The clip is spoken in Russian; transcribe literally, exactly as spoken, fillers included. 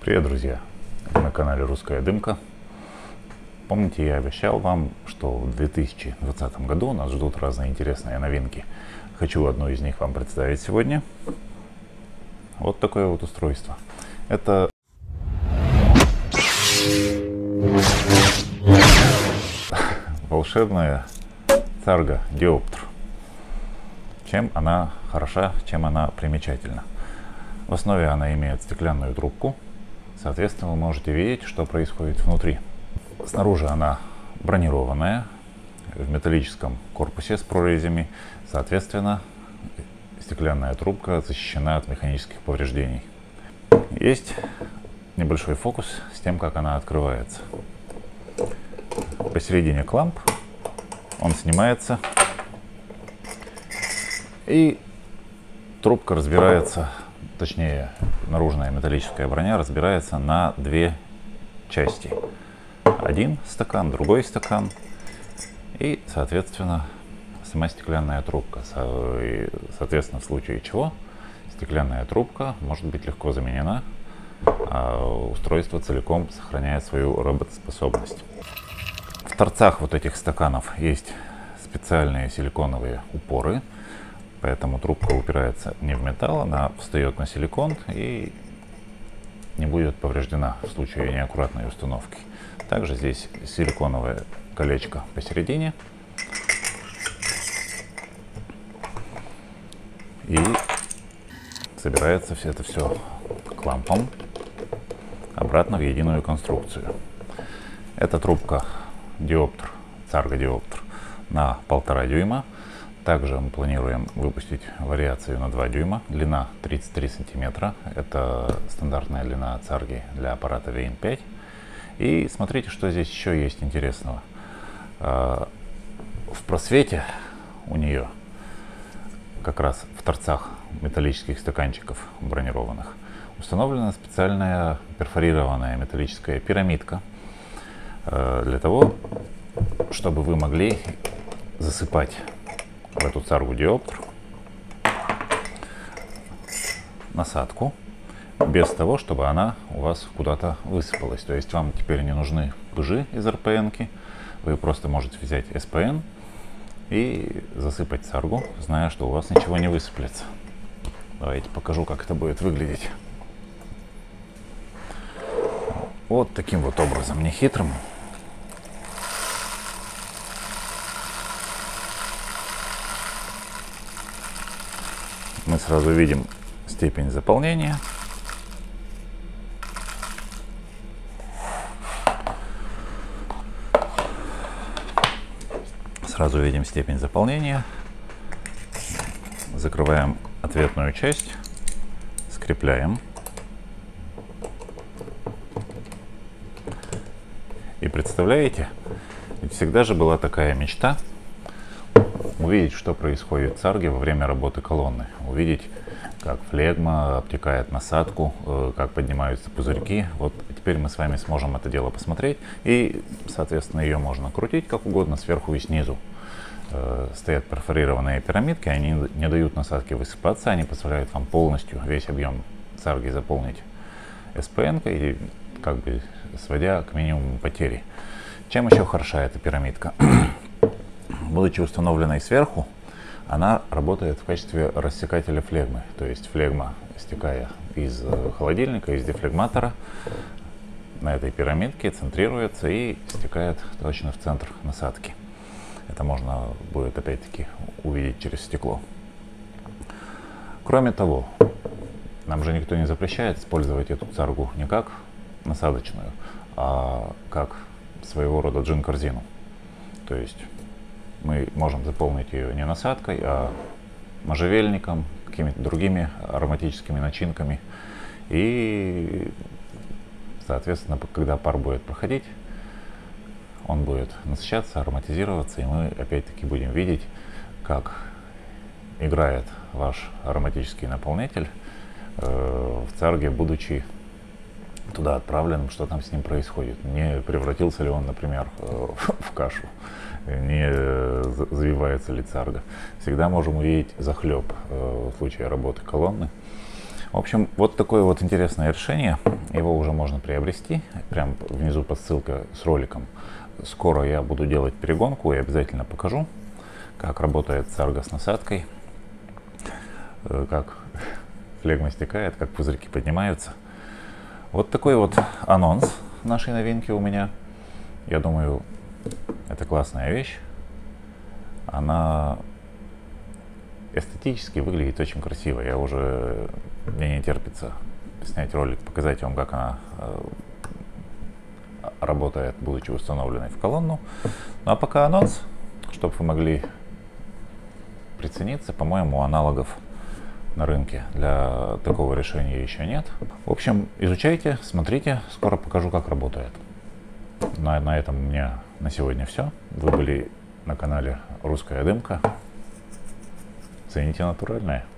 Привет, друзья! Вы на канале Русская Дымка. Помните, я обещал вам, что в две тысячи двадцатом году нас ждут разные интересные новинки. Хочу одну из них вам представить сегодня. Вот такое вот устройство. Это волшебная Tsarga Diopter. Чем она хороша, чем она примечательна? В основе она имеет стеклянную трубку. Соответственно, вы можете видеть, что происходит внутри. Снаружи она бронированная, в металлическом корпусе с прорезями. Соответственно, стеклянная трубка защищена от механических повреждений. Есть небольшой фокус с тем, как она открывается. Посередине кламп, он снимается, и трубка разбирается, точнее, наружная металлическая броня разбирается на две части. Один стакан, другой стакан, и, соответственно, сама стеклянная трубка. Соответственно, в случае чего стеклянная трубка может быть легко заменена, а устройство целиком сохраняет свою работоспособность. В торцах вот этих стаканов есть специальные силиконовые упоры, поэтому трубка упирается не в металл, она встает на силикон и не будет повреждена в случае неаккуратной установки. Также здесь силиконовое колечко посередине. И собирается все это все клампом обратно в единую конструкцию. Эта трубка Diopter, Tsarga Diopter на полтора дюйма. Также мы планируем выпустить вариацию на два дюйма, длина тридцать три сантиметра. Это стандартная длина Tsarga для аппарата ви эн пять. И смотрите, что здесь еще есть интересного. В просвете у нее, как раз в торцах металлических стаканчиков бронированных, установлена специальная перфорированная металлическая пирамидка для того, чтобы вы могли засыпать в эту Tsarga Diopter насадку без того, чтобы она у вас куда-то высыпалась. То есть вам теперь не нужны пыжи из эр пэ эн-ки. Вы просто можете взять эс пэ эн и засыпать Tsarga, зная, что у вас ничего не высыплется. Давайте покажу, как это будет выглядеть. Вот таким вот образом, нехитрым. Мы сразу видим степень заполнения. Сразу видим степень заполнения. Закрываем ответную часть, скрепляем. И представляете, ведь всегда же была такая мечта увидеть, что происходит в Tsarga во время работы колонны. Увидеть, как флегма обтекает насадку, как поднимаются пузырьки. Вот теперь мы с вами сможем это дело посмотреть. И, соответственно, ее можно крутить как угодно, сверху и снизу. Стоят перфорированные пирамидки, они не дают насадке высыпаться, они позволяют вам полностью весь объем Tsarga заполнить эс пэ эн-кой, и как бы сводя к минимуму потери. Чем еще хороша эта пирамидка? Будучи установленной сверху, она работает в качестве рассекателя флегмы. То есть флегма, стекая из холодильника, из дефлегматора, на этой пирамидке центрируется и стекает точно в центр насадки. Это можно будет опять-таки увидеть через стекло. Кроме того, нам же никто не запрещает использовать эту Tsarga не как насадочную, а как своего рода джин-корзину. То есть мы можем заполнить ее не насадкой, а можжевельником, какими-то другими ароматическими начинками. И, соответственно, когда пар будет проходить, он будет насыщаться, ароматизироваться, и мы опять-таки будем видеть, как играет ваш ароматический наполнитель э, в Tsarga, будучи туда отправленным, что там с ним происходит. Не превратился ли он, например, в кашу, не завивается ли Tsarga. Всегда можем увидеть захлеб в случае работы колонны. В общем, вот такое вот интересное решение. Его уже можно приобрести, прям внизу под ссылкой с роликом. Скоро я буду делать перегонку и обязательно покажу, как работает Царго с насадкой, как флегма стекает, как пузырьки поднимаются. Вот такой вот анонс нашей новинки у меня. Я думаю, это классная вещь. Она эстетически выглядит очень красиво. Я уже, мне не терпится снять ролик, показать вам, как она э, работает, будучи установленной в колонну. Ну а пока анонс, чтобы вы могли прицениться. По-моему, аналогов на рынке для такого решения еще нет. В общем, изучайте, смотрите, скоро покажу, как работает. На, на этом у меня на сегодня все. Вы были на канале Русская Дымка. Цените натуральное.